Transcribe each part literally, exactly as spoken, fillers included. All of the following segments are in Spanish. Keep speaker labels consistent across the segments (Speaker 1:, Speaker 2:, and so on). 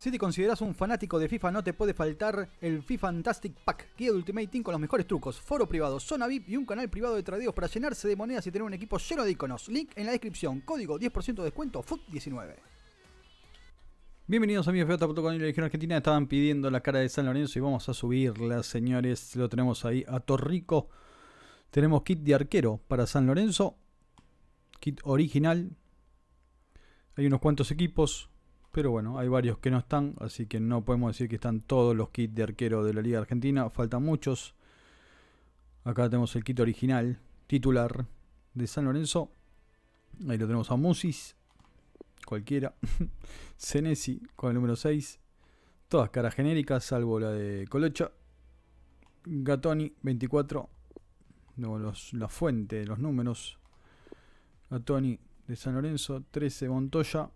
Speaker 1: Si te consideras un fanático de FIFA, no te puede faltar el FIFAntastic Pack, guía de Ultimate Team con los mejores trucos, foro privado, zona V I P y un canal privado de tradeos para llenarse de monedas y tener un equipo lleno de iconos. Link en la descripción, código diez por ciento de descuento, F U T diecinueve. Bienvenidos amigos de F J punto com y la Legión Argentina. Estaban pidiendo la cara de San Lorenzo y vamos a subirla, señores. Lo tenemos ahí a Torrico. Tenemos kit de arquero para San Lorenzo, kit original. Hay unos cuantos equipos, pero bueno, hay varios que no están, así que no podemos decir que están todos los kits de arquero de la Liga Argentina. Faltan muchos. Acá tenemos el kit original, titular de San Lorenzo. Ahí lo tenemos a Musis, cualquiera. Senesi con el número seis. Todas caras genéricas, salvo la de Colocha. Gatoni, veinticuatro. No, los, la fuente de los números. Gatoni de San Lorenzo, trece Montoya.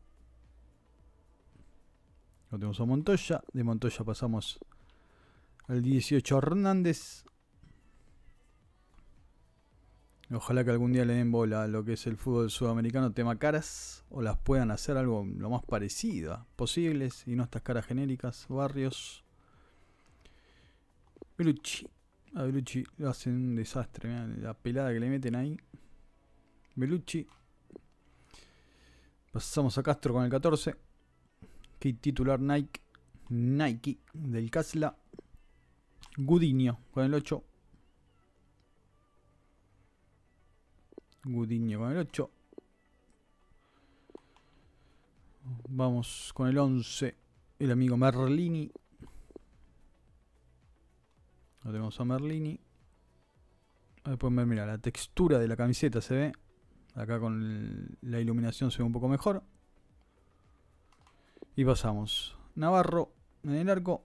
Speaker 1: Lo tenemos a Montoya. De Montoya pasamos al dieciocho Hernández. Ojalá que algún día le den bola a lo que es el fútbol sudamericano, tema caras, o las puedan hacer algo lo más parecido posibles y no estas caras genéricas. Barrios. Belucci. A Belucci lo hacen un desastre, mirá, la pelada que le meten ahí. Belucci. Pasamos a Castro con el catorce. Kit titular Nike. Nike del Casla. Gudiño con el ocho. Gudiño con el ocho. Vamos con el once. El amigo Merlini. Lo tenemos a Merlini. Ahí pueden ver, mira, la textura de la camiseta se ve. Acá con el, la iluminación se ve un poco mejor. Y pasamos. Navarro en el arco.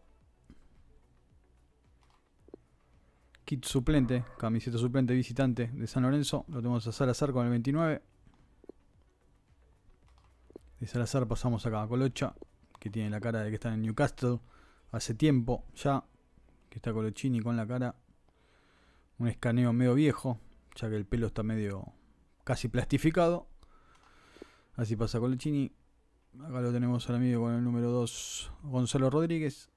Speaker 1: Kit suplente, camiseta suplente visitante de San Lorenzo. Lo tenemos a Salazar con el veintinueve. De Salazar pasamos acá a Colocha, que tiene la cara de que está en Newcastle hace tiempo ya. Que está Colochini con la cara. Un escaneo medio viejo, ya que el pelo está medio casi plastificado. Así pasa Colochini. Acá lo tenemos al amigo con el número dos, Gonzalo Rodríguez.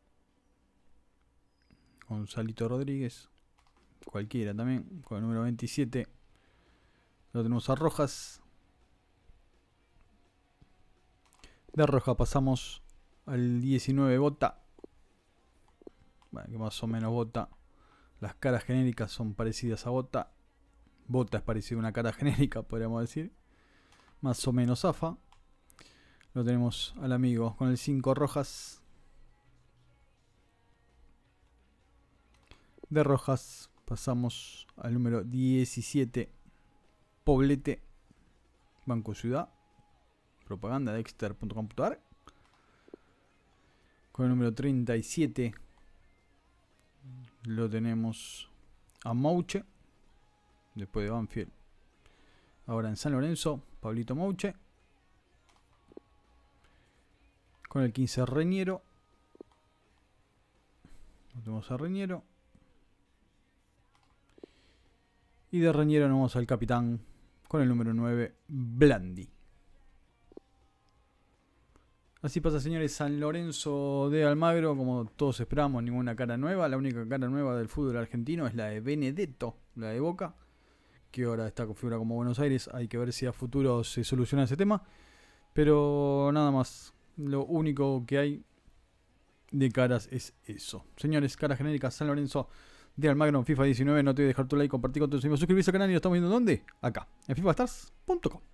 Speaker 1: Gonzalito Rodríguez. Cualquiera también. Con el número veintisiete. Lo tenemos a Rojas. De Rojas pasamos al diecinueve Bota. Bueno, que más o menos Bota. Las caras genéricas son parecidas a Bota. Bota es parecido a una cara genérica, podríamos decir. Más o menos Zafa. Lo tenemos al amigo con el cinco Rojas. De Rojas pasamos al número diecisiete Poblete. Banco Ciudad. Propaganda de Dexter punto com punto ar. Con el número treinta y siete lo tenemos a Mouche. Después de Banfield. Ahora en San Lorenzo, Pablito Mouche. Con el quince Reñero. Lo tenemos a Reñero. Y de Reñero nos vamos al capitán con el número nueve, Blandi. Así pasa, señores, San Lorenzo de Almagro. Como todos esperamos, ninguna cara nueva. La única cara nueva del fútbol argentino es la de Benedetto, la de Boca, que ahora está configurada como Buenos Aires. Hay que ver si a futuro se soluciona ese tema. Pero nada más. Lo único que hay de caras es eso. Señores, caras genéricas San Lorenzo de Almagro, FIFA diecinueve. No te voy a dejar tu like, compartir con tus amigos, suscribirse al canal y lo estamos viendo ¿dónde? Acá, en FIFA Stars punto com.